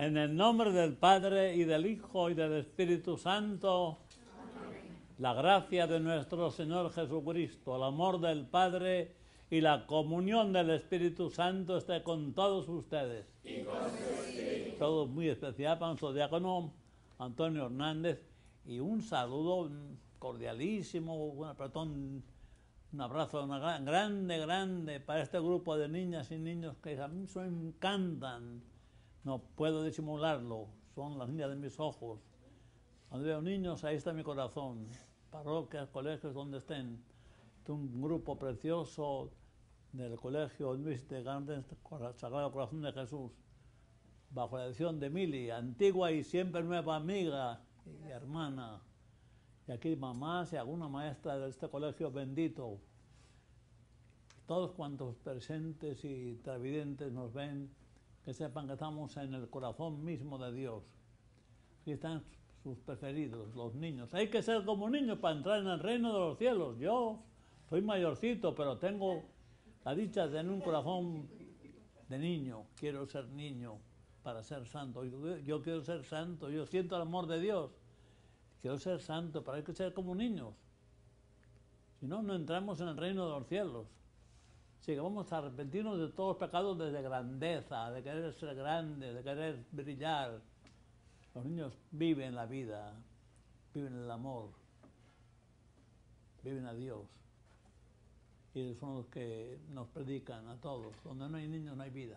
En el nombre del Padre, y del Hijo, y del Espíritu Santo. Amén. La gracia de nuestro Señor Jesucristo, el amor del Padre y la comunión del Espíritu Santo esté con todos ustedes. Y con su espíritu. Todo muy especial para nuestro diácono Antonio Hernández. Y un saludo cordialísimo, un apretón, un abrazo grande para este grupo de niñas y niños que a mí me encantan. No puedo disimularlo, son las niñas de mis ojos. Cuando veo niños, ahí está mi corazón. Parroquias, colegios, donde estén. Un grupo precioso del colegio Luis de Gardens, Sagrado Corazón de Jesús, bajo la dirección de Mili, antigua y siempre nueva amiga y hermana. Y aquí mamás y alguna maestra de este colegio bendito. Todos cuantos presentes y televidentes nos ven, que sepan que estamos en el corazón mismo de Dios. Aquí están sus preferidos, los niños. Hay que ser como niños para entrar en el reino de los cielos. Yo soy mayorcito, pero tengo la dicha de tener un corazón de niño. Quiero ser niño para ser santo. Yo quiero ser santo, yo siento el amor de Dios. Quiero ser santo, pero hay que ser como niños. Si no, no entramos en el reino de los cielos. Así que vamos a arrepentirnos de todos los pecados desde grandeza, de querer ser grande, de querer brillar. Los niños viven la vida, viven el amor, viven a Dios. Y son los que nos predican a todos. Donde no hay niños no hay vida.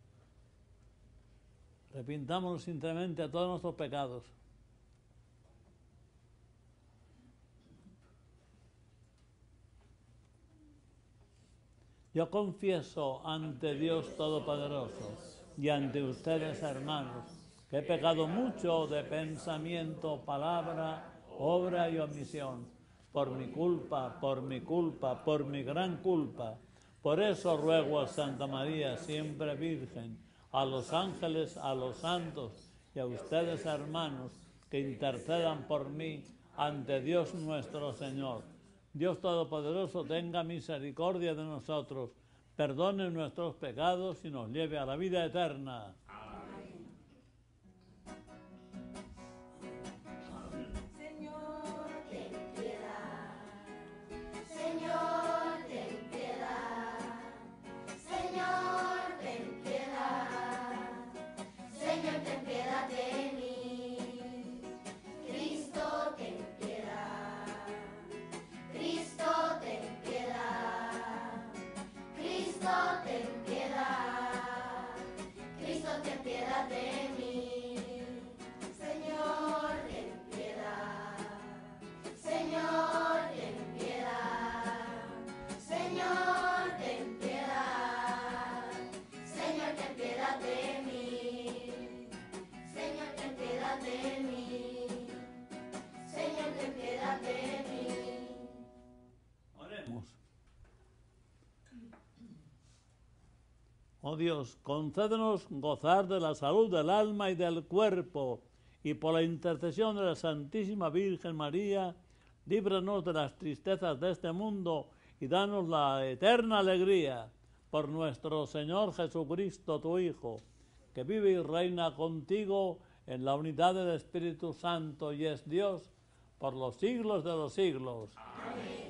Arrepintámonos sinceramente a todos nuestros pecados. Yo confieso ante Dios Todopoderoso y ante ustedes, hermanos, que he pecado mucho de pensamiento, palabra, obra y omisión, por mi culpa, por mi gran culpa. Por eso ruego a Santa María, siempre Virgen, a los ángeles, a los santos y a ustedes, hermanos, que intercedan por mí ante Dios nuestro Señor. Dios Todopoderoso tenga misericordia de nosotros, perdone nuestros pecados y nos lleve a la vida eterna. Amén. Señor, ten piedad. Señor, ten piedad. Señor, ten piedad. Señor, ten piedad de mí. Cristo, ten piedad. Cristo, ten piedad. Cristo, ten piedad. Cristo, ten piedad de mí. Señor, ten piedad. Señor, ten piedad. Señor, ten piedad. Señor, ten piedad de mí. Señor, ten piedad de mí. Señor, ten piedad de mí. Oremos. Oh Dios, concédenos gozar de la salud del alma y del cuerpo, y por la intercesión de la Santísima Virgen María, líbranos de las tristezas de este mundo y danos la eterna alegría por nuestro Señor Jesucristo, tu Hijo, que vive y reina contigo en la unidad del Espíritu Santo y es Dios por los siglos de los siglos. Amén.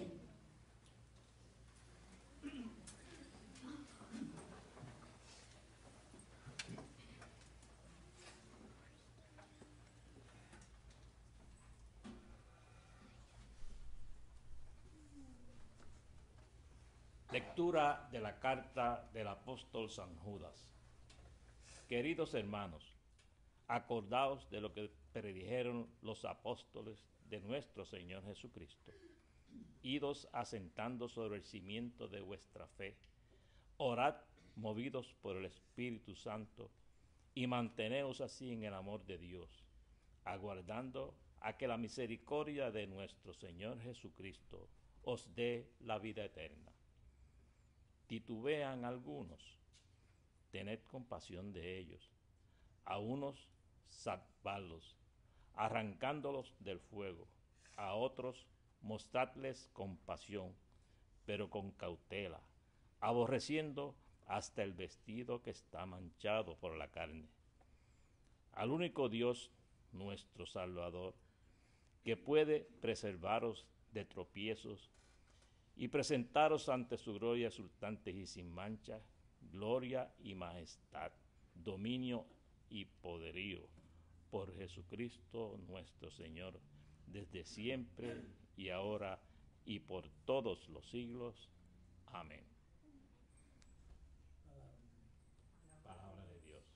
Lectura de la carta del apóstol San Judas. Queridos hermanos, acordaos de lo que predijeron los apóstoles de nuestro Señor Jesucristo. Idos asentando sobre el cimiento de vuestra fe. Orad movidos por el Espíritu Santo y manteneos así en el amor de Dios, aguardando a que la misericordia de nuestro Señor Jesucristo os dé la vida eterna. Titubean algunos, tened compasión de ellos. A unos salvadlos, arrancándolos del fuego. A otros mostradles compasión, pero con cautela, aborreciendo hasta el vestido que está manchado por la carne. al único Dios, nuestro Salvador, que puede preservaros de tropiezos y presentaros ante su gloria exultantes y sin mancha, gloria y majestad, dominio y poderío, por Jesucristo nuestro Señor, desde siempre y ahora y por todos los siglos. Amén. Palabra de Dios.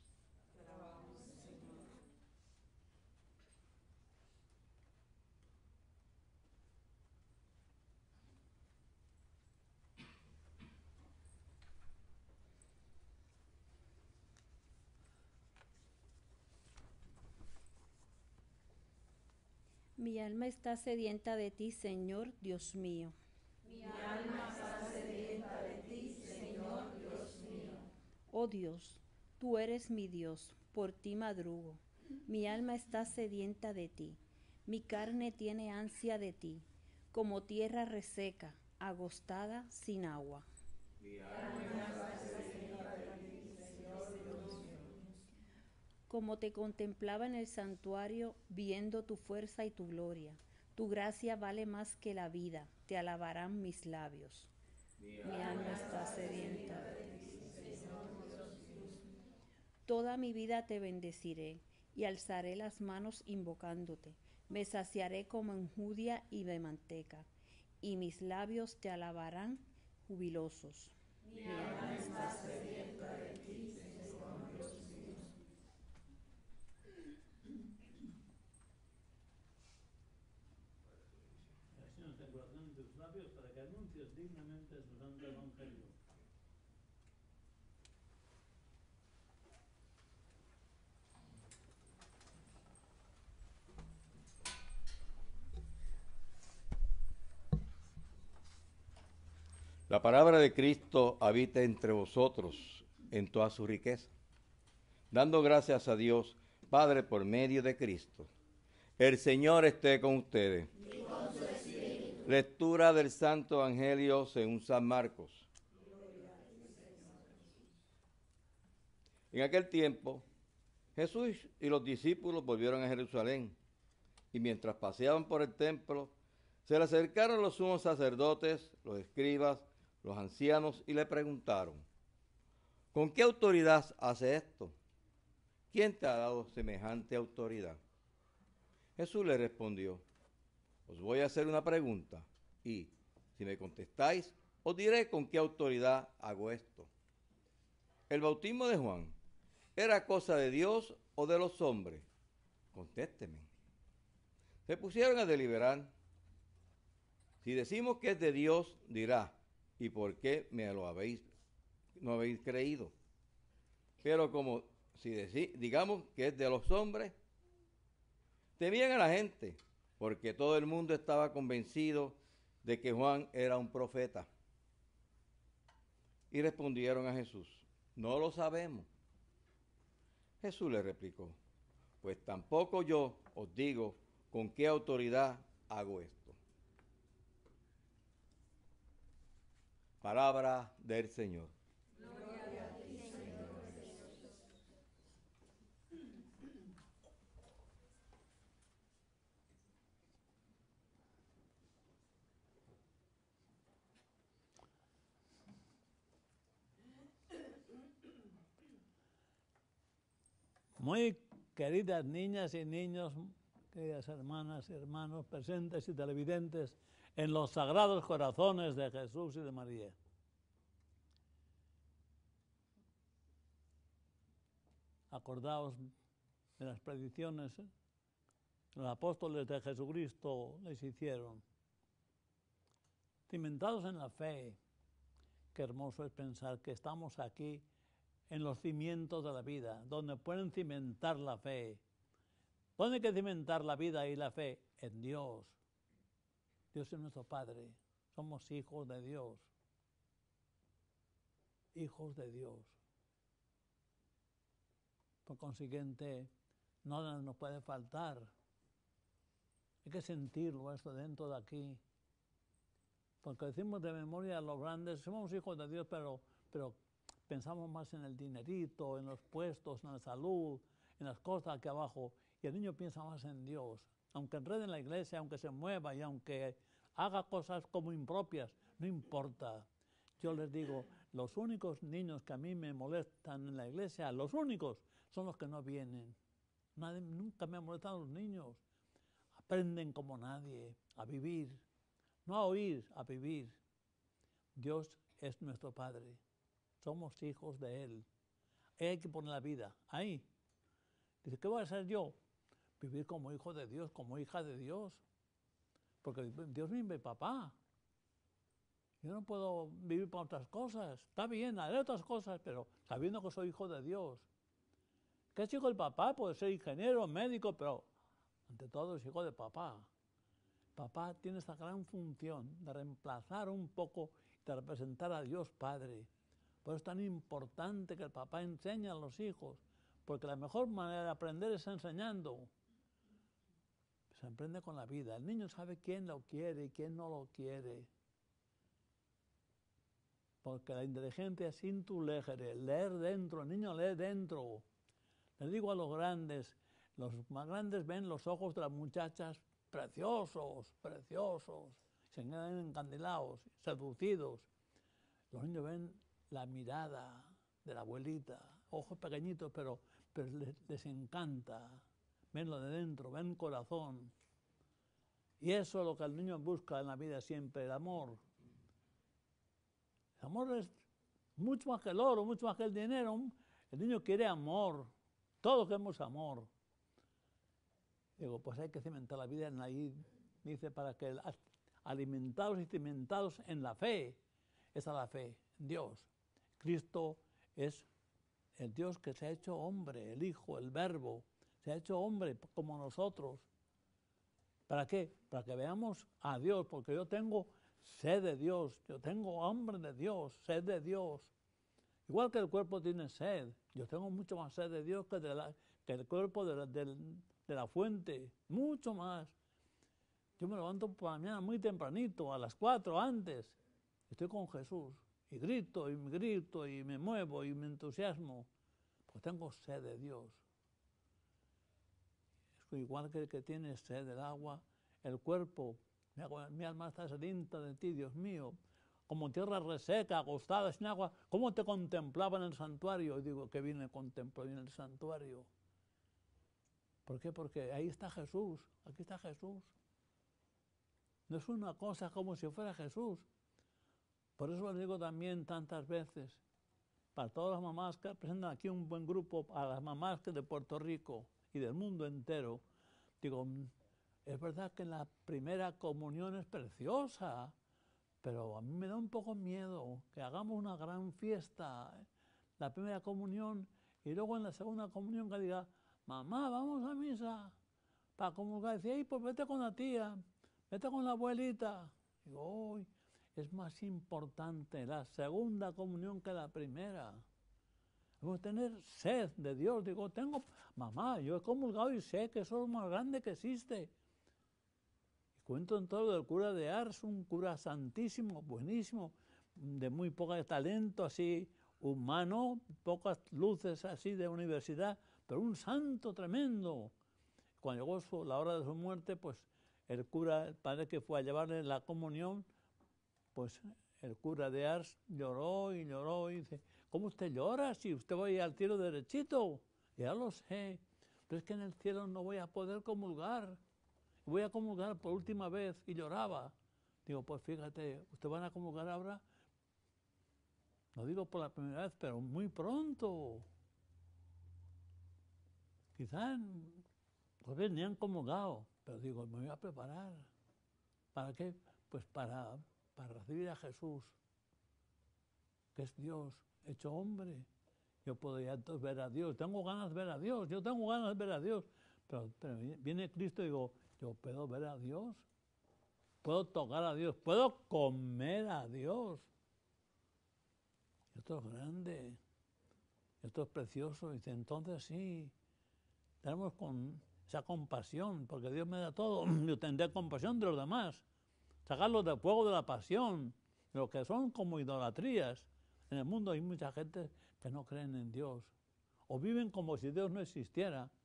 Mi alma está sedienta de ti, Señor, Dios mío. Mi alma está sedienta de ti, Señor Dios mío. Oh Dios, tú eres mi Dios, por ti madrugo. Mi alma está sedienta de ti, mi carne tiene ansia de ti, como tierra reseca, agostada, sin agua. Mi alma está sedienta de ti, Señor Dios mío. Como te contemplaba en el santuario, viendo tu fuerza y tu gloria. Tu gracia vale más que la vida, te alabarán mis labios. Mi alma está sedienta de ti, Señor Dios mío. Toda mi vida te bendeciré y alzaré las manos invocándote. Me saciaré como enjudia y de manteca, y mis labios te alabarán jubilosos. Mi alma está sedienta de ti, Señor Dios mío. Oración de corazón de tus labios para que anuncies dignamente su santo evangelio. La palabra de Cristo habita entre vosotros en toda su riqueza, dando gracias a Dios, Padre, por medio de Cristo. El Señor esté con ustedes. Y con su espíritu. Lectura del Santo Evangelio según San Marcos. En aquel tiempo, Jesús y los discípulos volvieron a Jerusalén, y mientras paseaban por el templo, se le acercaron los sumos sacerdotes, los escribas, los ancianos, y le preguntaron: ¿con qué autoridad hace esto? ¿Quién te ha dado semejante autoridad? Jesús le respondió: os voy a hacer una pregunta, y si me contestáis, os diré con qué autoridad hago esto. ¿El bautismo de Juan era cosa de Dios o de los hombres? Contésteme. Se pusieron a deliberar. Si decimos que es de Dios, dirá: ¿y por qué no habéis creído? Pero como si digamos que es de los hombres, temían a la gente, porque todo el mundo estaba convencido de que Juan era un profeta. Y respondieron a Jesús: no lo sabemos. Jesús le replicó: pues tampoco yo os digo con qué autoridad hago esto. Palabra del Señor. Gloria a ti, Señor Jesús. Muy queridas niñas y niños, queridas hermanas y hermanos presentes y televidentes en los sagrados corazones de Jesús y de María. Acordaos de las predicciones que los apóstoles de Jesucristo les hicieron. Cimentados en la fe, qué hermoso es pensar que estamos aquí en los cimientos de la vida, donde pueden cimentar la fe. ¿Dónde hay que cimentar la vida y la fe? En Dios. Dios es nuestro Padre. Somos hijos de Dios. Hijos de Dios. Por consiguiente, nada nos puede faltar. Hay que sentirlo esto dentro de aquí. Porque decimos de memoria a los grandes, somos hijos de Dios, pero pensamos más en el dinerito, en los puestos, en la salud, en las cosas aquí abajo, y el niño piensa más en Dios. Aunque enrede en la iglesia, aunque se mueva y aunque haga cosas como impropias, no importa. Yo les digo, los únicos niños que a mí me molestan en la iglesia, los únicos, son los que no vienen. Nunca me han molestado los niños. Aprenden como nadie a vivir, no a oír, a vivir. Dios es nuestro Padre, somos hijos de Él. Ahí hay que poner la vida, ahí. Dice, ¿qué voy a hacer yo? Vivir como hijo de Dios, como hija de Dios. Porque Dios es mi papá. Yo no puedo vivir para otras cosas. Está bien, haré otras cosas, pero sabiendo que soy hijo de Dios. ¿Qué es hijo del papá? Puede ser ingeniero, médico, pero ante todo es hijo de papá. Papá tiene esta gran función de reemplazar un poco, de representar a Dios Padre. Por eso es tan importante que el papá enseñe a los hijos, porque la mejor manera de aprender es enseñando. Se aprende con la vida. El niño sabe quién lo quiere y quién no lo quiere. Porque la inteligencia es intulegere, leer dentro, el niño lee dentro. Les digo a los más grandes ven los ojos de las muchachas preciosos, preciosos, se quedan encandilados, seducidos. Los niños ven la mirada de la abuelita, ojos pequeñitos, pero les encanta. Ven lo de dentro, ven corazón. Y eso es lo que el niño busca en la vida siempre, el amor. El amor es mucho más que el oro, mucho más que el dinero. El niño quiere amor. Todos queremos amor. Digo, pues hay que cimentar la vida en ahí. Dice, para que alimentados y cimentados en la fe. Esa es la fe, en Dios. Cristo es el Dios que se ha hecho hombre, el Hijo, el Verbo. Se ha hecho hombre como nosotros. ¿Para qué? Para que veamos a Dios, porque yo tengo sed de Dios, yo tengo hambre de Dios, sed de Dios. Igual que el cuerpo tiene sed, yo tengo mucho más sed de Dios que el cuerpo de la fuente, mucho más. Yo me levanto por la mañana muy tempranito, a las 4 antes, estoy con Jesús, y grito y me muevo y me entusiasmo, porque tengo sed de Dios. Igual que el que tiene sed del agua, el cuerpo, mi alma está sedienta de ti, Dios mío, como tierra reseca, acostada, sin agua. ¿Cómo te contemplaba en el santuario? Y digo, que vine, contempló en el santuario. ¿Por qué? Porque ahí está Jesús, aquí está Jesús. No es una cosa como si fuera Jesús. Por eso les digo también tantas veces, para todas las mamás que presentan aquí un buen grupo, a las mamás que de Puerto Rico y del mundo entero, digo, es verdad que la primera comunión es preciosa, pero a mí me da un poco miedo que hagamos una gran fiesta, la primera comunión, y luego en la segunda comunión que diga, mamá, vamos a misa, para comulgar, decir, ay, pues vete con la tía, vete con la abuelita. Digo, uy, es más importante la segunda comunión que la primera. Debemos tener sed de Dios. Digo, mamá, yo he comulgado y sé que eso es lo más grande que existe. Y cuento en todo del cura de Ars, un cura santísimo, buenísimo, de muy poco talento, así humano, pocas luces así de universidad, pero un santo tremendo. Cuando llegó la hora de su muerte, pues el cura, el padre que fue a llevarle la comunión, pues el cura de Ars lloró y dice, ¿cómo usted llora si usted va a ir al cielo derechito? Ya lo sé, pero es que en el cielo no voy a poder comulgar. Voy a comulgar por última vez, y lloraba. Digo, pues fíjate, ¿usted van a comulgar ahora? No digo por la primera vez, pero muy pronto. Quizás todavía ni han comulgado, pero digo, me voy a preparar. ¿Para qué? Pues para recibir a Jesús, que es Dios hecho hombre. Yo podría entonces ver a Dios, tengo ganas de ver a Dios, yo tengo ganas de ver a Dios, pero viene Cristo y digo, ¿yo puedo ver a Dios? ¿Puedo tocar a Dios? ¿Puedo comer a Dios? Esto es grande, esto es precioso. Y dice, entonces sí, tenemos con esa compasión, porque Dios me da todo, yo tendré compasión de los demás, sacarlos del fuego de la pasión, lo que son como idolatrías. En el mundo hay mucha gente que no creen en Dios, o viven como si Dios no existiera.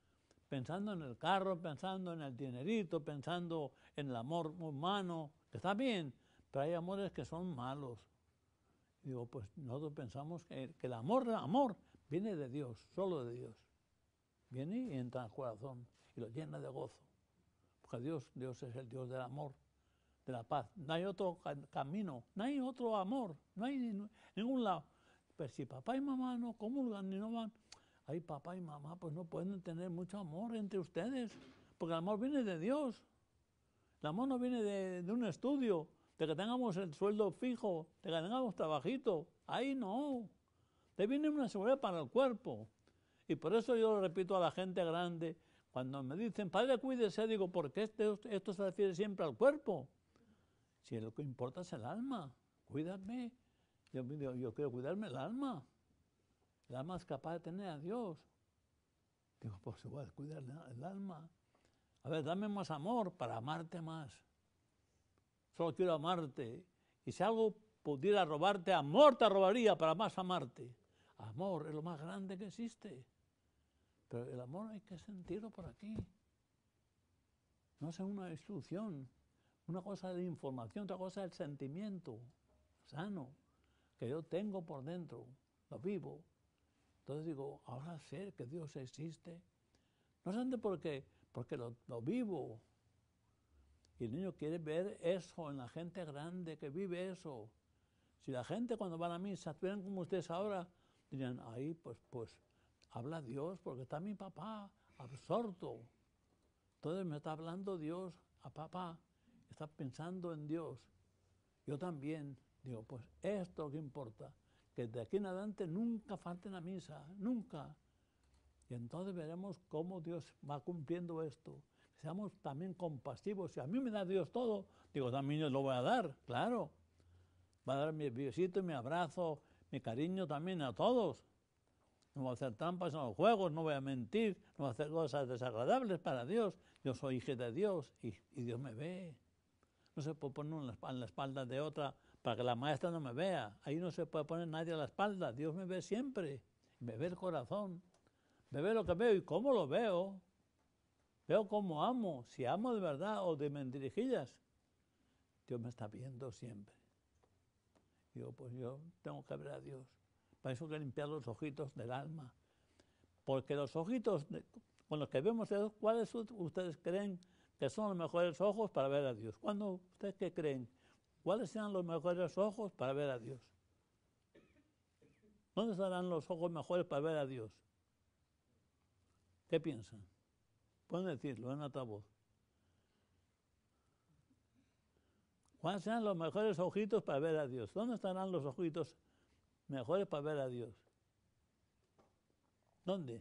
pensando en el carro, pensando en el dinerito, pensando en el amor humano, que está bien, pero hay amores que son malos. Digo, pues nosotros pensamos que el amor viene de Dios, solo de Dios. Viene y entra al corazón y lo llena de gozo. Porque Dios es el Dios del amor, de la paz. No hay otro camino, no hay otro amor, no hay ningún lado. Pero si papá y mamá no comulgan ni no van, ay, papá y mamá pues no pueden tener mucho amor entre ustedes, porque el amor viene de Dios. El amor no viene de un estudio, de que tengamos el sueldo fijo, de que tengamos trabajito. Ahí no. Te viene una seguridad para el cuerpo. Y por eso yo lo repito a la gente grande, cuando me dicen, padre, cuídese, digo, ¿por qué esto se refiere siempre al cuerpo? Si lo que importa es el alma, cuídame. Yo quiero cuidarme el alma. El alma es capaz de tener a Dios. Digo, pues igual, cuidar el alma. A ver, dame más amor para amarte más. Solo quiero amarte. Y si algo pudiera robarte, amor te robaría para más amarte. Amor es lo más grande que existe. Pero el amor hay que sentirlo por aquí. No es una instrucción. Una cosa es la información, otra cosa es el sentimiento sano que yo tengo por dentro. Lo vivo. Entonces digo, ahora sé que Dios existe. No solamente porque lo vivo. Y el niño quiere ver eso en la gente grande que vive eso. Si la gente cuando van a misa estuvieran como ustedes ahora, dirían, ahí pues habla Dios porque está mi papá absorto. Entonces me está hablando Dios a papá, está pensando en Dios. Yo también digo, pues esto es lo que importa, que de aquí en adelante nunca falten la misa, nunca. Y entonces veremos cómo Dios va cumpliendo esto. Seamos también compasivos. Si a mí me da Dios todo, digo, también yo lo voy a dar, claro. Va a dar mi besito, mi abrazo, mi cariño también a todos. No voy a hacer trampas en los juegos, no voy a mentir, no voy a hacer cosas desagradables para Dios. Yo soy hijo de Dios y Dios me ve. No se puede poner en la espalda de otra para que la maestra no me vea. Ahí no se puede poner nadie a la espalda. Dios me ve siempre. Me ve el corazón. Me ve lo que veo y cómo lo veo. Veo cómo amo. Si amo de verdad o de mentirijillas, Dios me está viendo siempre. Digo, pues yo tengo que ver a Dios. Para eso hay que limpiar los ojitos del alma. Porque los ojitos con los que vemos, ¿cuáles ustedes creen que son los mejores ojos para ver a Dios? ¿Cuándo ustedes qué creen? ¿Cuáles serán los mejores ojos para ver a Dios? ¿Dónde estarán los ojos mejores para ver a Dios? ¿Qué piensan? Pueden decirlo en otra voz. ¿Cuáles serán los mejores ojitos para ver a Dios? ¿Dónde estarán los ojitos mejores para ver a Dios? ¿Dónde?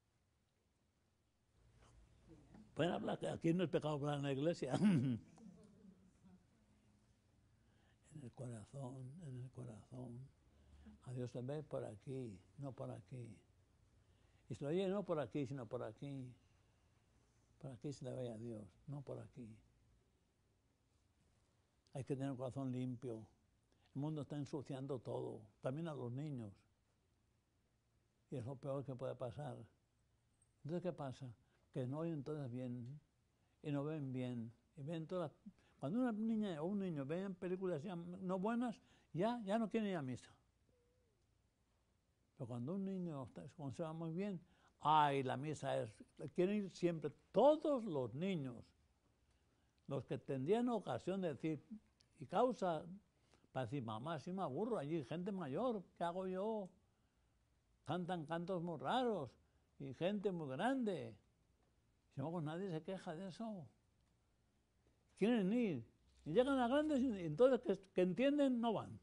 Pueden hablar, que aquí no es pecado hablar en la iglesia. En el corazón, en el corazón. A Dios se ve por aquí, no por aquí. Y se lo oye no por aquí, sino por aquí. Por aquí se le ve a Dios, no por aquí. Hay que tener un corazón limpio. El mundo está ensuciando todo, también a los niños. Y es lo peor que puede pasar. Entonces, ¿qué pasa? Que no oyen todas bien y no ven bien. Y ven todas. Cuando una niña o un niño ven películas ya no buenas, ya no quieren ir a misa. Pero cuando un niño se conserva muy bien, ay, la misa es... Quieren ir siempre todos los niños. Los que tendrían ocasión de decir, y causa, para decir, mamá, sí me aburro, allí gente mayor, ¿qué hago yo? Cantan cantos muy raros y gente muy grande. Si no, pues nadie se queja de eso. Quieren ir. Y llegan a grandes y entonces que entienden, no van.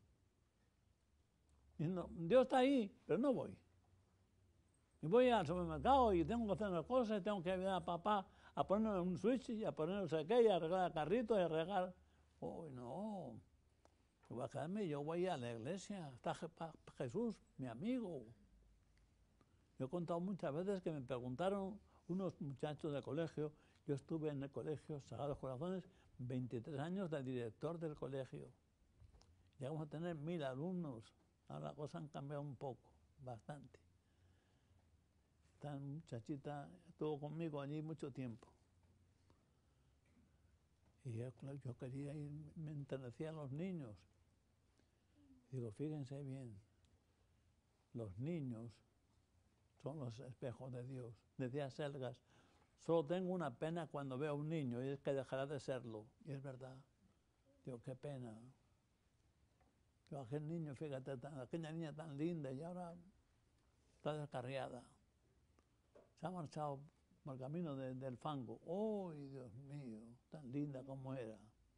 Y no, Dios está ahí, pero no voy. Y voy al supermercado y tengo que hacer unas cosas, y tengo que ayudar a papá a poner un switch y a poner no sé qué, y a arreglar el carrito y a arreglar. Oh, no. Yo voy a quedarme, yo voy a la iglesia. Está Jesús, mi amigo. Yo he contado muchas veces que me preguntaron unos muchachos del colegio. Yo estuve en el colegio Sagrados Corazones 23 años de director del colegio. Llegamos a tener 1000 alumnos. Ahora las cosas han cambiado un poco, bastante. esta muchachita estuvo conmigo allí mucho tiempo. Y yo quería ir, me enternecía a los niños. Digo, fíjense bien, los niños son los espejos de Dios. Decía Selgas, solo tengo una pena cuando veo a un niño y es que dejará de serlo. Y es verdad. Digo, qué pena. Digo, aquel niño, fíjate, aquella niña tan linda y ahora está descarriada. Se ha marchado por el camino del fango. ¡Uy, Dios mío! Tan linda como era.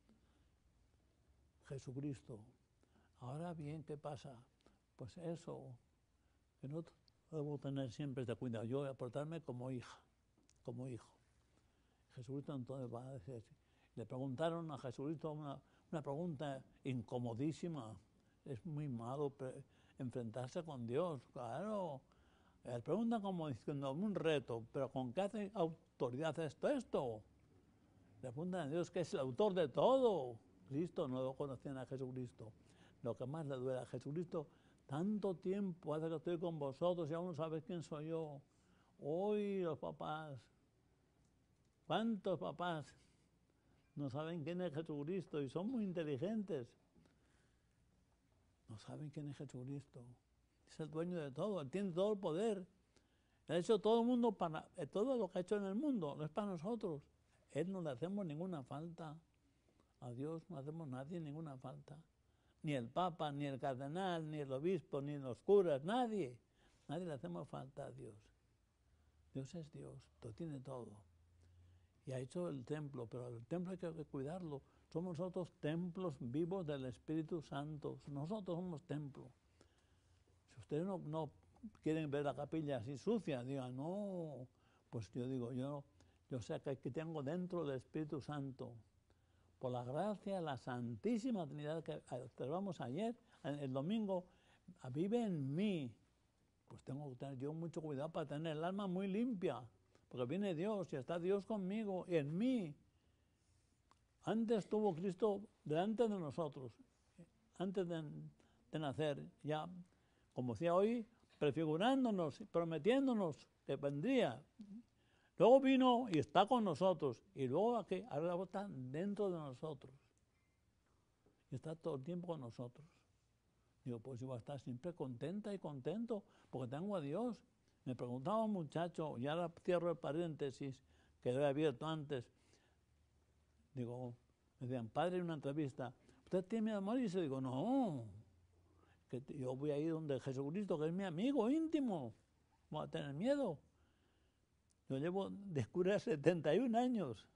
Jesucristo. Ahora bien, ¿qué pasa? Pues eso, que no debo tener siempre este cuidado. Yo voy a portarme como hija, como hijo. Jesucristo entonces va a decir, le preguntaron a Jesucristo una pregunta incomodísima. Es muy malo enfrentarse con Dios, claro. Le preguntan como diciendo un reto, pero ¿con qué autoridad esto? Le preguntan a Dios que es el autor de todo. Cristo no lo conocían a Jesucristo. Lo que más le duele a Jesucristo, tanto tiempo hace que estoy con vosotros y aún no sabéis quién soy yo. Hoy los papás, ¿cuántos papás no saben quién es Jesucristo y son muy inteligentes? No saben quién es Jesucristo. Es el dueño de todo, Él tiene todo el poder. Él ha hecho todo el mundo todo lo que ha hecho en el mundo, no es para nosotros. Él no le hacemos ninguna falta. A Dios no hacemos nadie ninguna falta. Ni el Papa, ni el cardenal, ni el obispo, ni los curas, nadie. Nadie le hacemos falta a Dios. Dios es Dios, lo tiene todo. Y ha hecho el templo, pero el templo hay que cuidarlo. Somos nosotros templos vivos del Espíritu Santo. Nosotros somos templos. Si ustedes no quieren ver la capilla así sucia, digan, no, pues yo digo, yo sé que aquí tengo dentro del Espíritu Santo. Por la gracia, la Santísima Trinidad que observamos ayer, el domingo, vive en mí. Pues tengo que tener yo mucho cuidado para tener el alma muy limpia, porque viene Dios y está Dios conmigo y en mí. Antes estuvo Cristo delante de nosotros, antes de nacer, ya, como decía hoy, prefigurándonos, prometiéndonos que vendría. Luego vino y está con nosotros, y luego ahora está dentro de nosotros. Y está todo el tiempo con nosotros. Digo, pues yo voy a estar siempre contenta y contento, porque tengo a Dios. Me preguntaba un muchacho, y ahora cierro el paréntesis, que lo he abierto antes. Digo, me decían, padre, en una entrevista, ¿usted tiene miedo a morirse? Digo, no, que yo voy a ir donde Jesucristo, que es mi amigo íntimo. ¿Voy a tener miedo? Yo llevo de cura 71 años.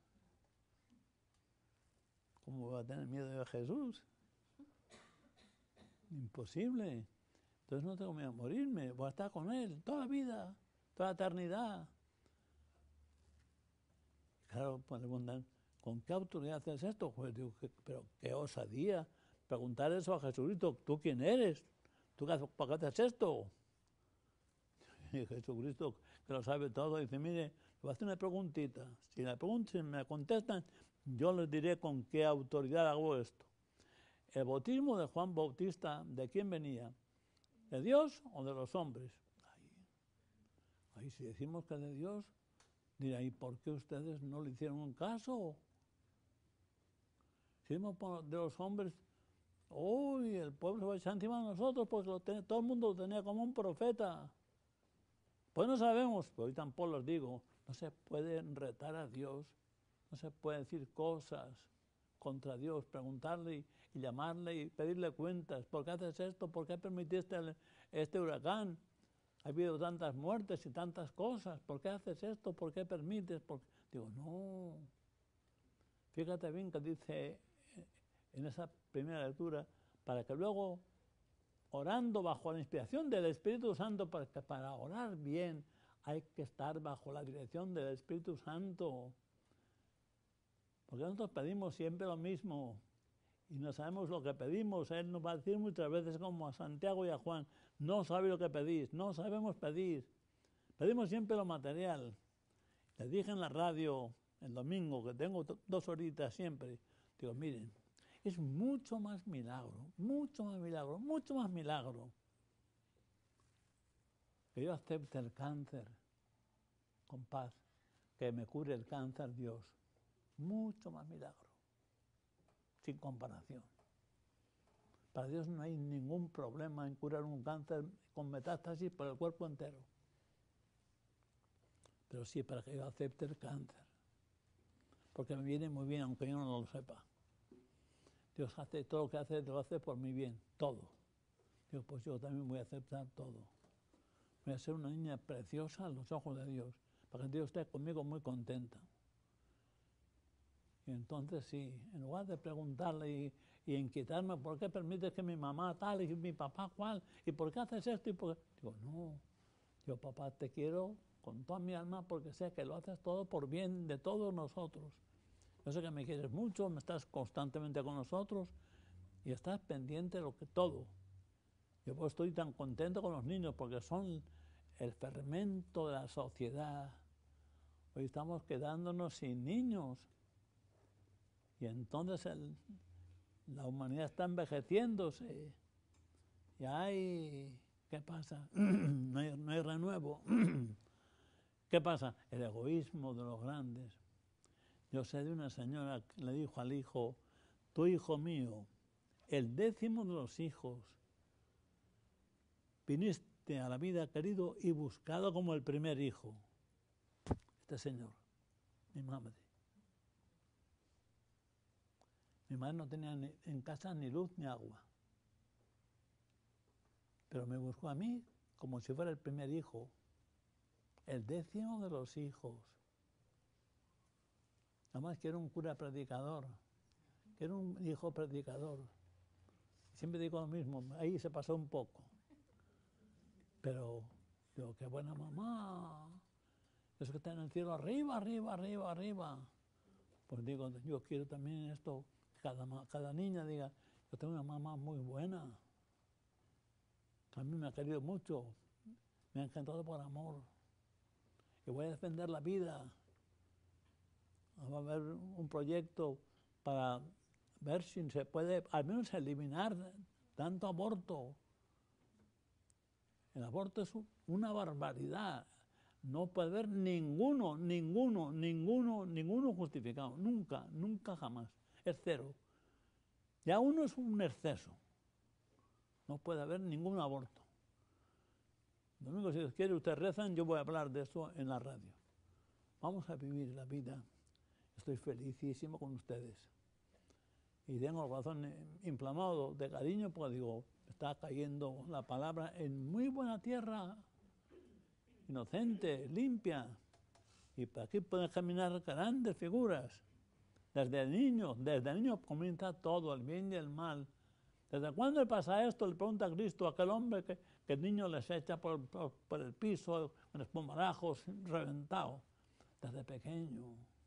¿Cómo voy a tener miedo de Jesús? Imposible. Entonces no tengo miedo a morirme, voy a estar con Él toda la vida, toda la eternidad. Claro, pues le preguntan, ¿con qué autoridad haces esto? Pues digo, pero qué osadía preguntar eso a Jesucristo. ¿Tú quién eres? ¿Por qué haces esto? Y Jesucristo, que lo sabe todo, dice, mire, le voy a hacer una preguntita. Si me contestan, yo les diré con qué autoridad hago esto. El bautismo de Juan Bautista, ¿de quién venía? ¿De Dios o de los hombres? Ahí si decimos que de Dios, dirá, ¿y por qué ustedes no le hicieron un caso? Si decimos de los hombres, uy, el pueblo se va a echar encima de nosotros porque todo el mundo lo tenía como un profeta. Pues no sabemos, pero hoy tampoco les digo, no se puede retar a Dios, no se puede decir cosas contra Dios, preguntarle y llamarle y pedirle cuentas. ¿Por qué haces esto? ¿Por qué permitiste este huracán? Ha habido tantas muertes y tantas cosas. ¿Por qué haces esto? ¿Por qué permites? Digo, no. Fíjate bien que dice en esa primera lectura, para que luego, orando bajo la inspiración del Espíritu Santo, porque para orar bien hay que estar bajo la dirección del Espíritu Santo. Porque nosotros pedimos siempre lo mismo y no sabemos lo que pedimos. Él nos va a decir muchas veces, como a Santiago y a Juan, no sabéis lo que pedís, no sabemos pedir. Pedimos siempre lo material. Les dije en la radio el domingo, que tengo 2 horitas siempre, digo, miren, es mucho más milagro, mucho más milagro, mucho más milagro que yo acepte el cáncer con paz, que me cure el cáncer, Dios. Mucho más milagro, sin comparación. Para Dios no hay ningún problema en curar un cáncer con metástasis por el cuerpo entero. Pero sí para que yo acepte el cáncer. Porque me viene muy bien, aunque yo no lo sepa. Dios hace todo lo que hace, lo hace por mi bien, todo. Digo, pues yo también voy a aceptar todo. Voy a ser una niña preciosa a los ojos de Dios, para que Dios esté conmigo muy contenta. Y entonces sí, en lugar de preguntarle y inquietarme, ¿por qué permites que mi mamá tal y mi papá cual? ¿Y por qué haces esto? Digo, no, yo papá te quiero con toda mi alma porque sé que lo haces todo por bien de todos nosotros. Yo sé que me quieres mucho, me estás constantemente con nosotros y estás pendiente de lo que todo. Yo pues estoy tan contento con los niños porque son el fermento de la sociedad. Hoy estamos quedándonos sin niños. Y entonces la humanidad está envejeciéndose. Y hay, ¿qué pasa? No hay renuevo. ¿Qué pasa? El egoísmo de los grandes. Yo sé de una señora que le dijo al hijo, tu hijo mío, el 10º de los hijos, viniste a la vida querido y buscado como el primer hijo. Este señor, mi madre. Mi madre no tenía en casa ni luz ni agua. Pero me buscó a mí como si fuera el primer hijo. El 10º de los hijos. Además que era un cura predicador. Que era un hijo predicador. Siempre digo lo mismo, ahí se pasó un poco. Pero digo, qué buena mamá. Eso que está en el cielo arriba, arriba, arriba, arriba. Pues digo, yo quiero también esto. Cada niña diga, yo tengo una mamá muy buena, que a mí me ha querido mucho, me ha encantado por amor, y voy a defender la vida. Va a haber un proyecto para ver si se puede al menos eliminar tanto aborto. El aborto es una barbaridad. No puede haber ninguno justificado, nunca jamás. Es cero. Ya uno es un exceso. No puede haber ningún aborto. Domingo, si Dios quiere, ustedes rezan, yo voy a hablar de eso en la radio. Vamos a vivir la vida. Estoy felicísimo con ustedes. Y tengo el corazón inflamado de cariño porque digo, está cayendo la palabra en muy buena tierra, inocente, limpia. Y por aquí pueden caminar grandes figuras. Desde niños comienza todo, el bien y el mal. ¿Desde cuándo le pasa esto? Le pregunta a Cristo a aquel hombre que el niño les echa por el piso, con espumarajos, reventado. Desde pequeño.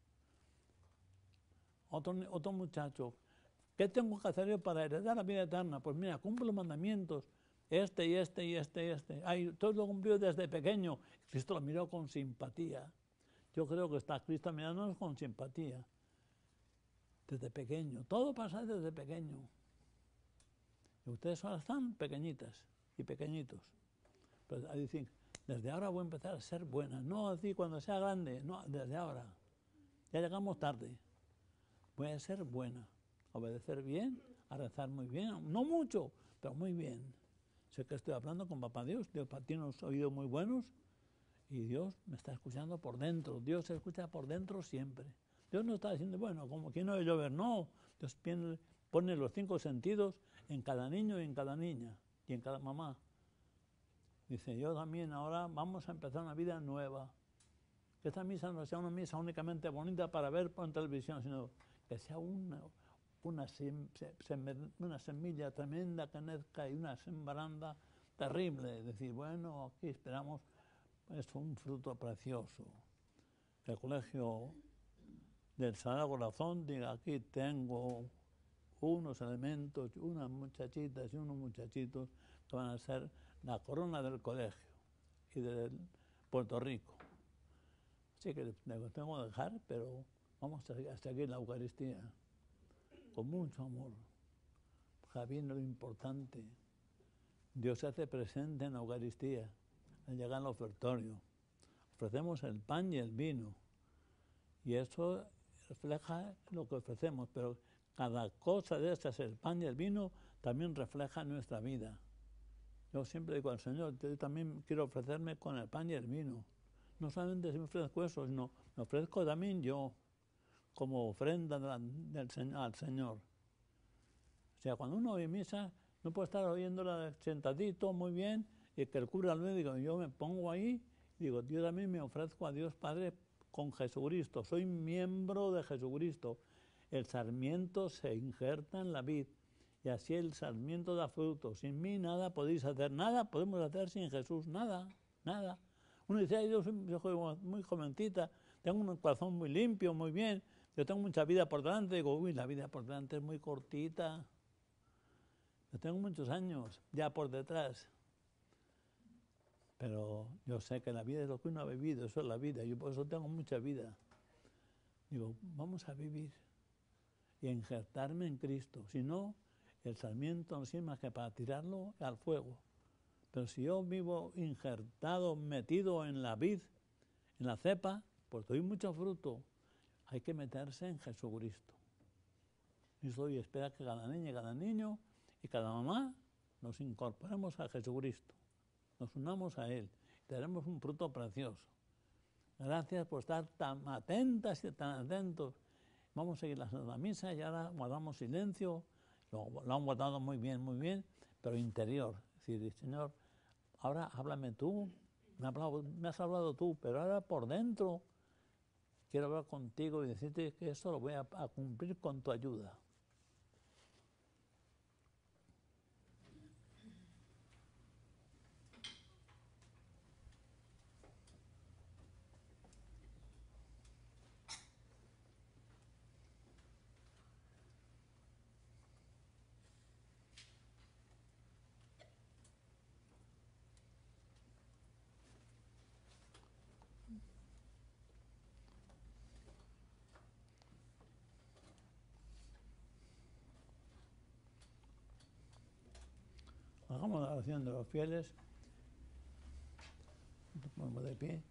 Otro muchacho. ¿Qué tengo que hacer yo para heredar la vida eterna? Pues mira, cumplo los mandamientos. Este. Ay, todo lo cumplió desde pequeño. Cristo lo miró con simpatía. Yo creo que está Cristo mirándonos con simpatía. Desde pequeño. Todo pasa desde pequeño. Y ustedes ahora están pequeñitas y pequeñitos. Pero dicen, desde ahora voy a empezar a ser buena. No así cuando sea grande, no, desde ahora. Ya llegamos tarde. Voy a ser buena. A obedecer bien, a rezar muy bien. No mucho, pero muy bien. Sé que estoy hablando con Papá Dios. Dios tiene unos oídos muy buenos y Dios me está escuchando por dentro. Dios se escucha por dentro siempre. Dios no está diciendo, bueno, como que no oye llover. No, Dios pone los 5 sentidos en cada niño y en cada niña y en cada mamá. Dice, yo también ahora vamos a empezar una vida nueva. Que esta misa no sea una misa únicamente bonita para ver por televisión, sino que sea una semilla tremenda que nazca y una sembranda terrible. Es decir, bueno, aquí esperamos un fruto precioso. El colegio del Sagrado Corazón diga, aquí tengo unos elementos, unas muchachitas y unos muchachitos que van a ser la corona del colegio y de Puerto Rico. Así que les tengo que dejar, pero vamos a seguir la Eucaristía con mucho amor, sabiendo lo importante. Dios se hace presente en la Eucaristía, al llegar al ofertorio. El ofrecemos el pan y el vino. Y eso refleja lo que ofrecemos, pero cada cosa de estas, el pan y el vino, también refleja nuestra vida. Yo siempre digo al Señor, yo también quiero ofrecerme con el pan y el vino. No solamente si me ofrezco eso, sino me ofrezco también yo como ofrenda al Señor. O sea, cuando uno oye misa, no puede estar oyéndola sentadito muy bien y que el cura lo diga. Yo me pongo ahí y digo, yo también me ofrezco a Dios Padre con Jesucristo. Soy miembro de Jesucristo. El sarmiento se injerta en la vid y así el sarmiento da fruto. Sin mí nada podéis hacer, nada podemos hacer sin Jesús, nada, nada. Uno dice, ay, yo soy muy jovencita, tengo un corazón muy limpio, muy bien, yo tengo mucha vida por delante. Digo, uy, la vida por delante es muy cortita. Yo tengo muchos años ya por detrás. Pero yo sé que la vida es lo que uno ha vivido, eso es la vida. Yo por eso tengo mucha vida. Digo, vamos a vivir y a injertarme en Cristo. Si no, el sarmiento no sirve más que para tirarlo al fuego. Pero si yo vivo injertado, metido en la vid, en la cepa, pues doy mucho fruto. Hay que meterse en Jesucristo. Y eso espera que cada niña y cada niño y cada mamá nos incorporemos a Jesucristo, nos unamos a Él, y tenemos un fruto precioso. Gracias por estar tan atentas y tan atentos. Vamos a seguir la Santa Misa y ahora guardamos silencio, lo han guardado muy bien, pero interior. Es decir, Señor, ahora háblame tú, me has hablado tú, pero ahora por dentro quiero hablar contigo y decirte que esto lo voy a cumplir con tu ayuda. Hagamos la oración de los fieles. Nos ponemos de pie.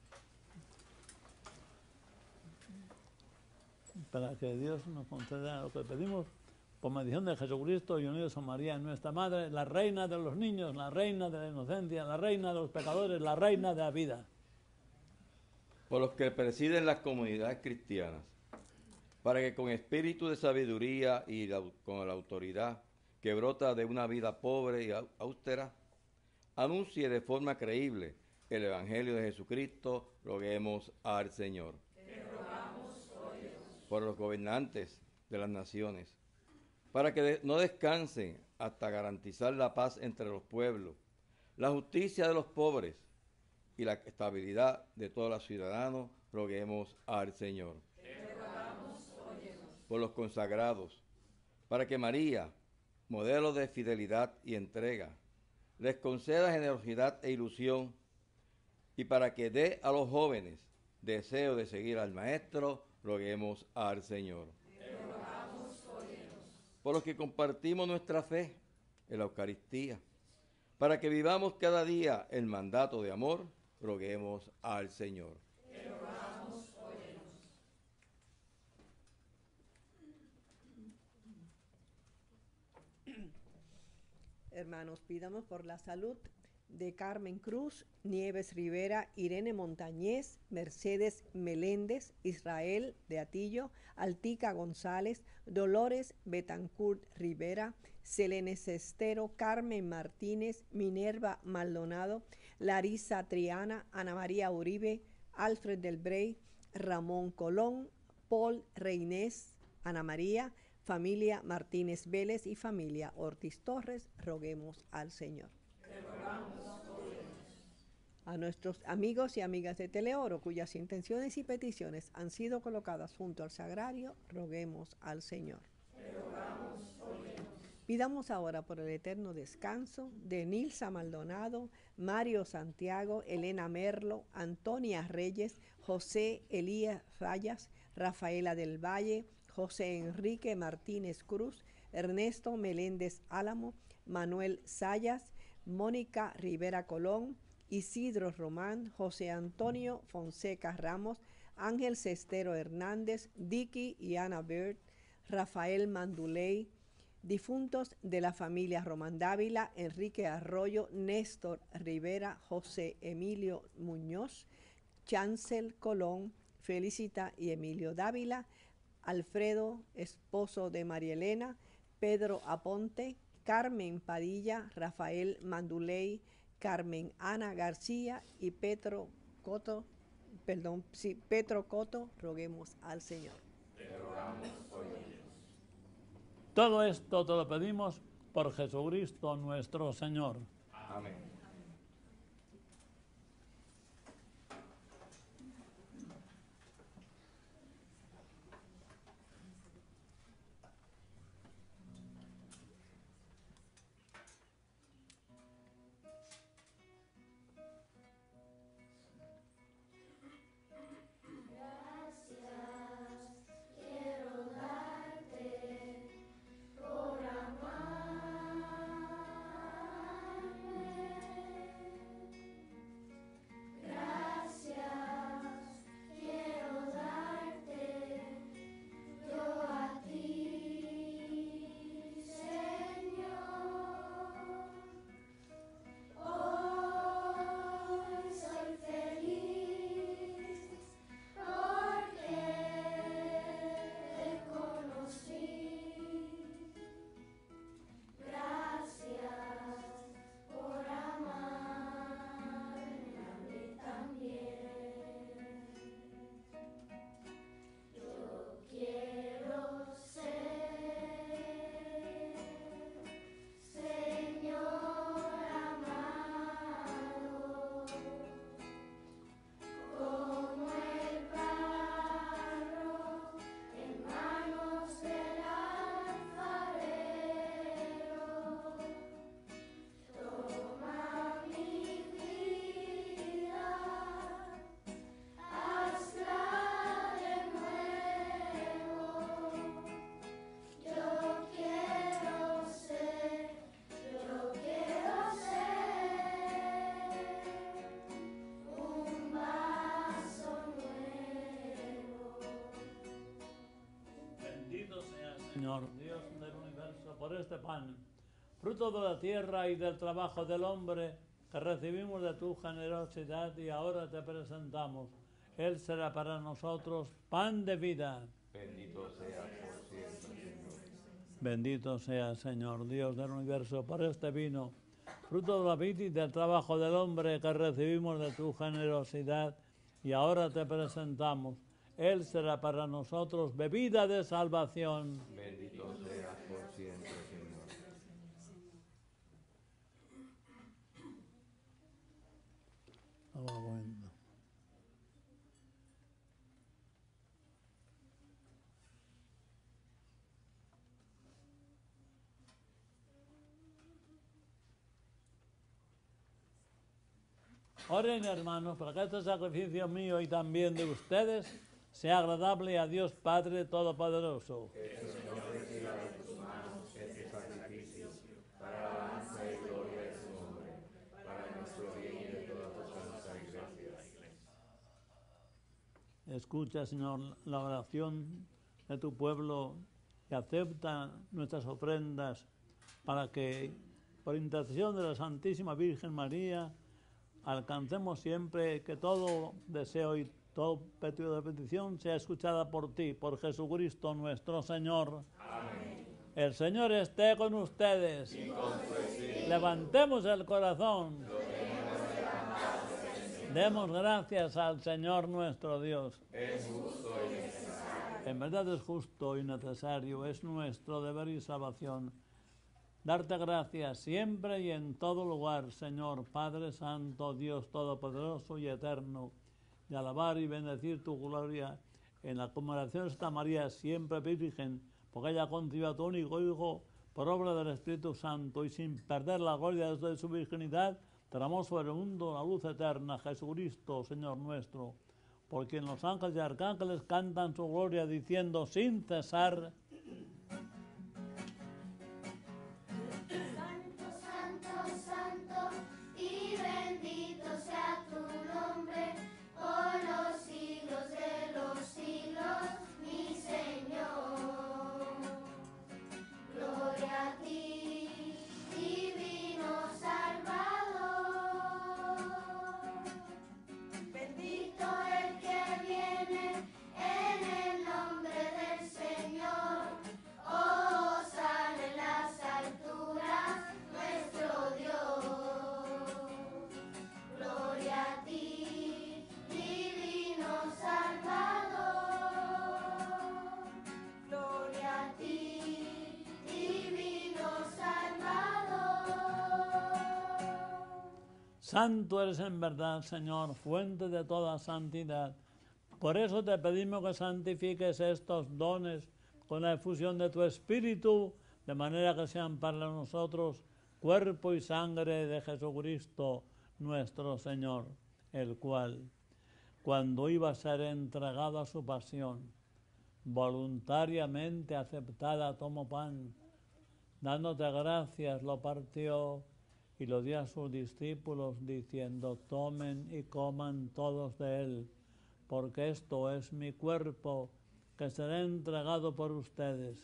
Para que Dios nos conceda lo que pedimos, por mediación de Jesucristo y unidos a María, nuestra Madre, la reina de los niños, la reina de la inocencia, la reina de los pecadores, la reina de la vida. Por los que presiden las comunidades cristianas, para que con espíritu de sabiduría y con la autoridad que brota de una vida pobre y austera, anuncie de forma creíble el Evangelio de Jesucristo, roguemos al Señor. Te rogamos, oh Dios. Por los gobernantes de las naciones, para que no descansen hasta garantizar la paz entre los pueblos, la justicia de los pobres y la estabilidad de todos los ciudadanos, roguemos al Señor. Te rogamos, oh Dios. Por los consagrados, para que María, modelo de fidelidad y entrega, les conceda generosidad e ilusión, y para que dé a los jóvenes deseo de seguir al Maestro, roguemos al Señor. Te rogamos, oh Dios. Por los que compartimos nuestra fe en la Eucaristía, para que vivamos cada día el mandato de amor, roguemos al Señor. Te rogamos, oh Dios. Hermanos, pidamos por la salud de Carmen Cruz, Nieves Rivera, Irene Montañez, Mercedes Meléndez, Israel de Atillo, Altica González, Dolores Betancourt Rivera, Selene Cestero, Carmen Martínez, Minerva Maldonado, Larisa Triana, Ana María Uribe, Alfred del Brey, Ramón Colón, Paul Reynés, Ana María, familia Martínez Vélez y familia Ortiz Torres, roguemos al Señor. A nuestros amigos y amigas de Teleoro, cuyas intenciones y peticiones han sido colocadas junto al sagrario, roguemos al Señor. Pidamos ahora por el eterno descanso de Nilsa Maldonado, Mario Santiago, Elena Merlo, Antonia Reyes, José Elías Fallas, Rafaela del Valle, José Enrique Martínez Cruz, Ernesto Meléndez Álamo, Manuel Sayas, Mónica Rivera Colón, Isidro Román, José Antonio Fonseca Ramos, Ángel Cestero Hernández, Dicky y Ana Bird, Rafael Manduley, difuntos de la familia Román Dávila, Enrique Arroyo, Néstor Rivera, José Emilio Muñoz, Chancel Colón, Felicita y Emilio Dávila, Alfredo, esposo de María Elena, Pedro Aponte, Carmen Padilla, Rafael Manduley, Carmen Ana García y Petro Coto, roguemos al Señor. Todo esto te lo pedimos por Jesucristo nuestro Señor. Amén. Señor, Dios del universo, por este pan, fruto de la tierra y del trabajo del hombre, que recibimos de tu generosidad y ahora te presentamos. Él será para nosotros pan de vida. Bendito sea por siempre, Señor. Bendito sea, Señor, Dios del universo, por este vino, fruto de la vid y del trabajo del hombre, que recibimos de tu generosidad y ahora te presentamos. Él será para nosotros bebida de salvación. Bendito sea por siempre, Señor. Oren, hermanos, para que este sacrificio mío y también de ustedes sea agradable a Dios Padre Todopoderoso. Que el Señor reciba de tus manos este sacrificio para la alabanza y gloria de su nombre, para nuestro bien y de toda tu santa iglesia. Escucha, Señor, la oración de tu pueblo y acepta nuestras ofrendas para que, por intercesión de la Santísima Virgen María, alcancemos siempre que todo deseo y todo pedido de petición sea escuchada por ti, por Jesucristo nuestro Señor. Amén. El Señor esté con ustedes. Y con tu espíritu. Levantemos el corazón. Demos gracias al Señor nuestro Dios. Es justo y necesario. En verdad es justo y necesario, es nuestro deber y salvación. Darte gracias siempre y en todo lugar, Señor, Padre Santo, Dios Todopoderoso y Eterno, y alabar y bendecir tu gloria en la conmemoración de Santa María, siempre Virgen, porque ella concibió a tu único Hijo por obra del Espíritu Santo, y sin perder la gloria de su virginidad, derramó sobre el mundo la luz eterna, Jesucristo, Señor nuestro, por quien los ángeles y arcángeles cantan su gloria, diciendo sin cesar: Santo, santo, santo y bendito Santo eres en verdad, Señor, fuente de toda santidad. Por eso te pedimos que santifiques estos dones con la efusión de tu Espíritu, de manera que sean para nosotros cuerpo y sangre de Jesucristo, nuestro Señor, el cual, cuando iba a ser entregado a su pasión, voluntariamente aceptada, tomó pan, dándote gracias, lo partió y lo dio a sus discípulos, diciendo: tomen y coman todos de él, porque esto es mi cuerpo, que será entregado por ustedes.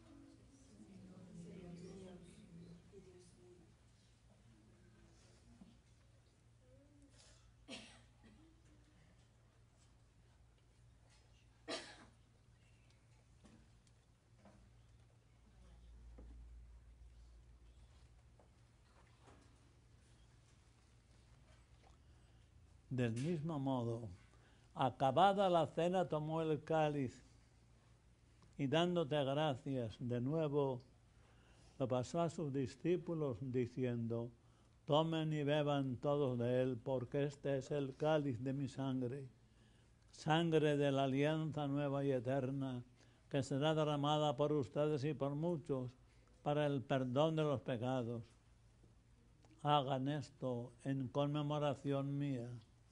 Del mismo modo, acabada la cena, tomó el cáliz y, dándote gracias de nuevo, lo pasó a sus discípulos, diciendo: tomen y beban todos de él, porque este es el cáliz de mi sangre, sangre de la alianza nueva y eterna, que será derramada por ustedes y por muchos para el perdón de los pecados. Hagan esto en conmemoración mía.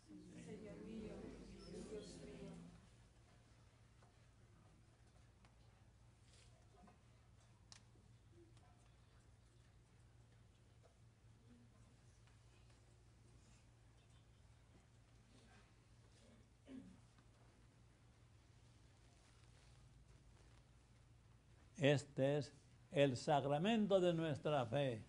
Este es el sacramento de nuestra fe.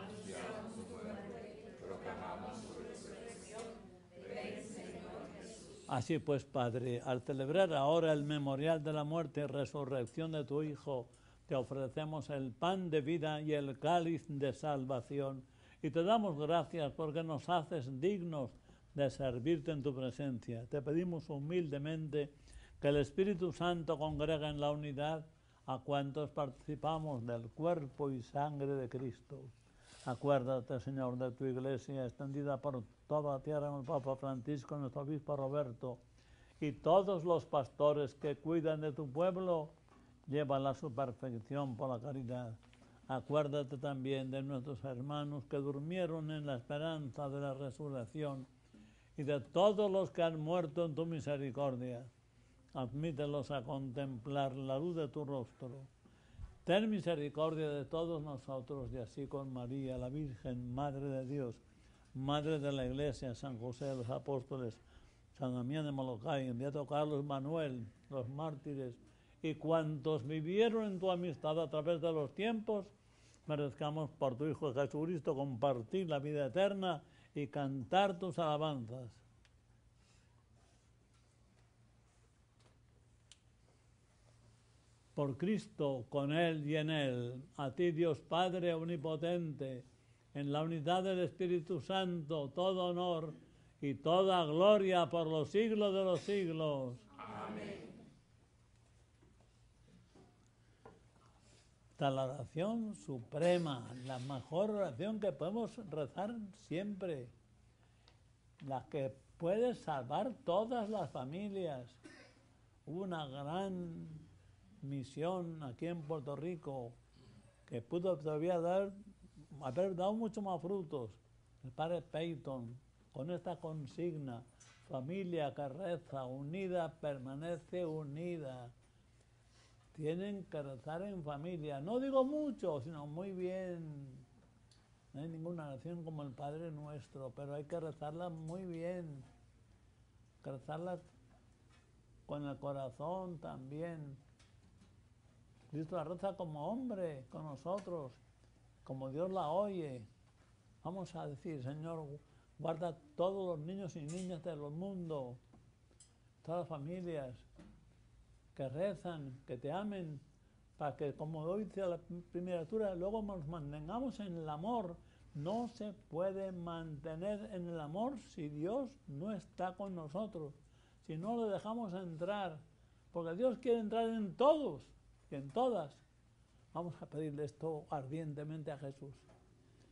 Así pues, Padre, al celebrar ahora el memorial de la muerte y resurrección de tu Hijo, te ofrecemos el pan de vida y el cáliz de salvación, y te damos gracias porque nos haces dignos de servirte en tu presencia. Te pedimos humildemente que el Espíritu Santo congregue en la unidad a cuantos participamos del cuerpo y sangre de Cristo. Acuérdate, Señor, de tu Iglesia extendida por toda la tierra, con el Papa Francisco, nuestro obispo Roberto, y todos los pastores que cuidan de tu pueblo, llévala a su perfección por la caridad. Acuérdate también de nuestros hermanos que durmieron en la esperanza de la resurrección y de todos los que han muerto en tu misericordia. Admítelos a contemplar la luz de tu rostro. Ten misericordia de todos nosotros, y así con María, la Virgen, Madre de Dios, Madre de la Iglesia, San José de los Apóstoles, San Damián de Molokai, Beato Carlos Manuel, los mártires, y cuantos vivieron en tu amistad a través de los tiempos, merezcamos por tu Hijo Jesucristo compartir la vida eterna y cantar tus alabanzas. Por Cristo, con Él y en Él, a ti, Dios Padre omnipotente, en la unidad del Espíritu Santo, todo honor y toda gloria por los siglos de los siglos. Amén. Esta es la oración suprema, la mejor oración que podemos rezar siempre, la que puede salvar todas las familias. Una gran misión aquí en Puerto Rico que pudo todavía haber dado mucho más frutos. El padre Peyton, con esta consigna: familia que reza unida permanece unida. Tienen que rezar en familia. No digo mucho, sino muy bien. No hay ninguna oración como el Padre Nuestro, pero hay que rezarla muy bien. Hay que rezarla con el corazón también. Cristo la reza como hombre con nosotros, como Dios la oye. Vamos a decir: Señor, guarda todos los niños y niñas del mundo, todas las familias que rezan, que te amen, para que, como hoy dice la primera lectura, luego nos mantengamos en el amor. No se puede mantener en el amor si Dios no está con nosotros, si no le dejamos entrar, porque Dios quiere entrar en todos y en todas. Vamos a pedirle esto ardientemente a Jesús.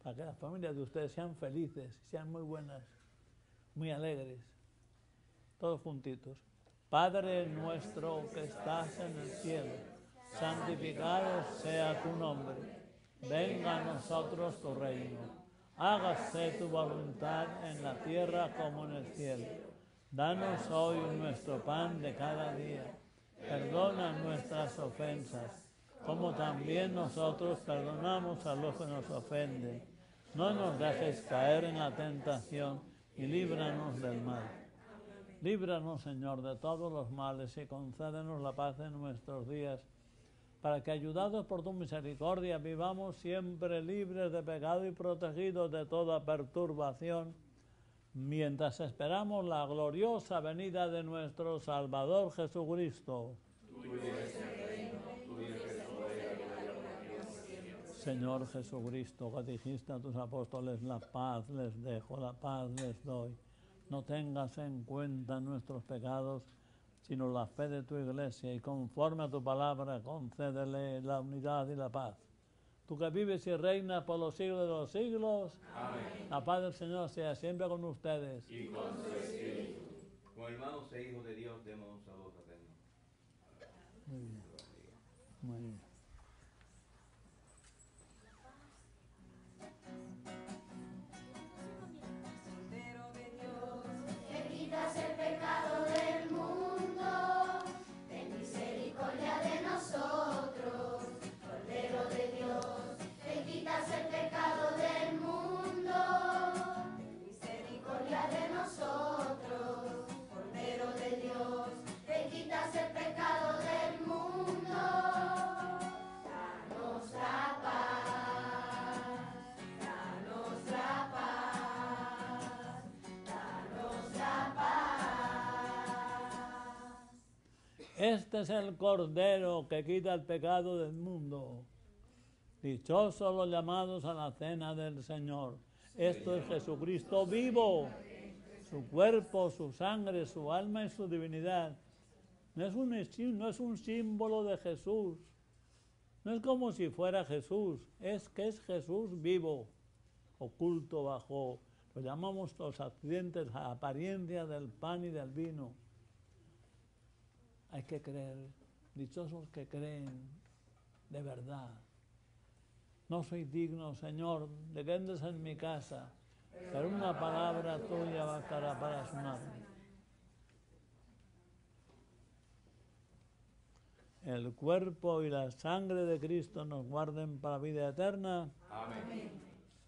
para que las familias de ustedes sean felices, sean muy buenas, muy alegres, todos juntitos. Padre nuestro que estás en el cielo, santificado sea tu nombre. Venga a nosotros tu reino. Hágase tu voluntad en la tierra como en el cielo. Danos hoy nuestro pan de cada día. Perdona nuestras ofensas, como también nosotros perdonamos a los que nos ofenden. No nos dejes caer en la tentación y líbranos del mal. Líbranos, Señor, de todos los males y concédenos la paz en nuestros días, para que, ayudados por tu misericordia, vivamos siempre libres de pecado y protegidos de toda perturbación, mientras esperamos la gloriosa venida de nuestro Salvador Jesucristo. Señor Jesucristo, que dijiste a tus apóstoles, la paz les dejo, la paz les doy. No tengas en cuenta nuestros pecados, sino la fe de tu iglesia, y conforme a tu palabra, concédele la unidad y la paz. Tú que vives y reinas por los siglos de los siglos. Amén. La paz del Señor sea siempre con ustedes. Y con su espíritu. Como hermanos e hijos de Dios, demos un saludo fraterno. Muy bien. Muy bien. Este es el Cordero que quita el pecado del mundo. Dichosos los llamados a la cena del Señor. Esto es Jesucristo vivo, su cuerpo, su sangre, su alma y su divinidad. No es un símbolo de Jesús. No es como si fuera Jesús. Es que es Jesús vivo, oculto bajo, lo llamamos los accidentes, la apariencia del pan y del vino. Hay que creer, dichosos que creen de verdad. No soy digno, Señor, de que entres en mi casa, pero una palabra tuya bastará para sanarme. El cuerpo y la sangre de Cristo nos guarden para vida eterna. Amén.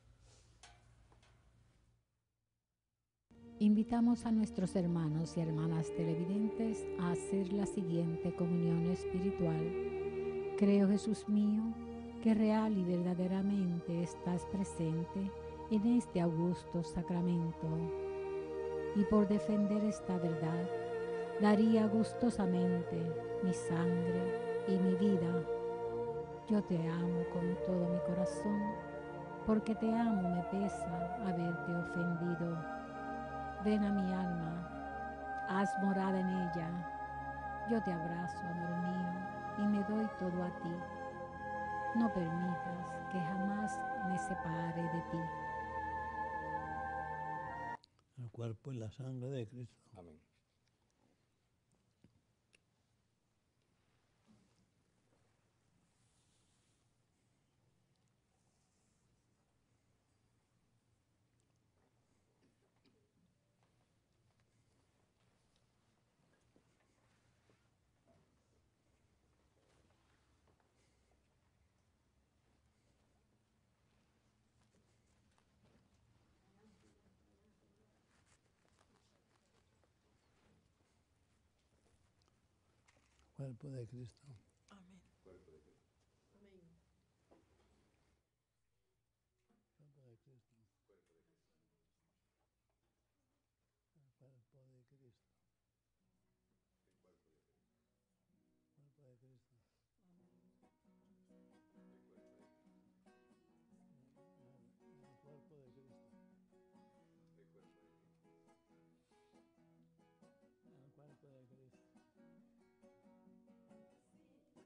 Invitamos a nuestros hermanos y hermanas televidentes a hacer la siguiente comunión espiritual. Creo, Jesús mío, que real y verdaderamente estás presente en este augusto sacramento. Y por defender esta verdad, daría gustosamente mi sangre y mi vida. Yo te amo con todo mi corazón, porque te amo me pesa haberte ofendido. Ven a mi alma, haz morada en ella. Yo te abrazo, amor mío, y me doy todo a ti. No permitas que jamás me separe de ti. El cuerpo y la sangre de Cristo. Amén. Cuerpo de Cristo. Amén. Cuerpo de Cristo. Amén. Cuerpo de Cristo. Cuerpo de Cristo. Cuerpo de Cristo. El cuerpo de Cristo. El cuerpo de Cristo.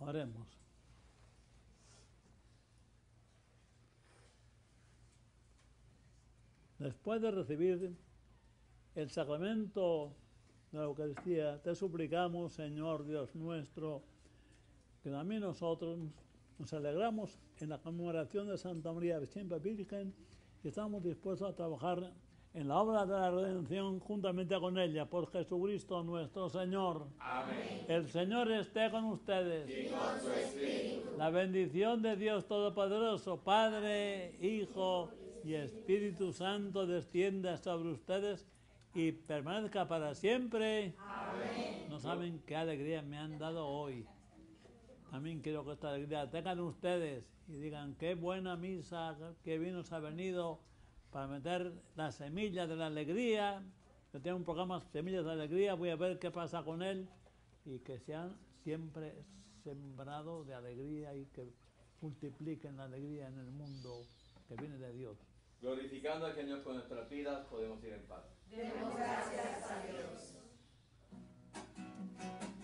Oremos. Después de recibir el sacramento de la Eucaristía, te suplicamos, Señor Dios nuestro, que también nosotros nos alegramos en la conmemoración de Santa María siempre Virgen y estamos dispuestos a trabajar en la obra de la redención juntamente con ella, por Jesucristo nuestro Señor. Amén. El Señor esté con ustedes. Y con su espíritu. La bendición de Dios Todopoderoso, Padre, Hijo y Espíritu Santo, descienda sobre ustedes y permanezca para siempre. Amén. No saben qué alegría me han dado hoy. También quiero que esta alegría tengan ustedes y digan qué buena misa, qué bien nos ha venido para meter la semilla de la alegría. Yo tengo un programa Semillas de Alegría, voy a ver qué pasa con él y que sean siempre sembrados de alegría y que multipliquen la alegría en el mundo que viene de Dios. Glorificando al Señor con nuestras vidas, podemos ir en paz. Demos gracias a Dios.